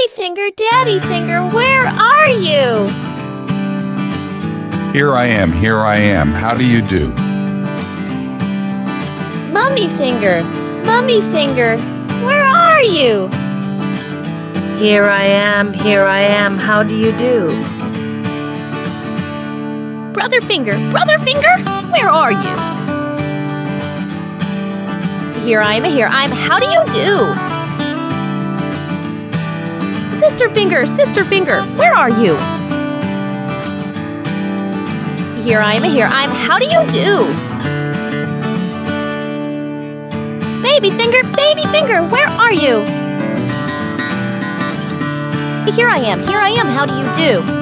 Daddy Finger, where are you? Here I am, how do you do? Mummy Finger, where are you? Here I am, how do you do? Brother Finger, where are you? Here I am, how do you do? Sister Finger, where are you? Here I am, how do you do? Baby Finger, where are you? Here I am, how do you do?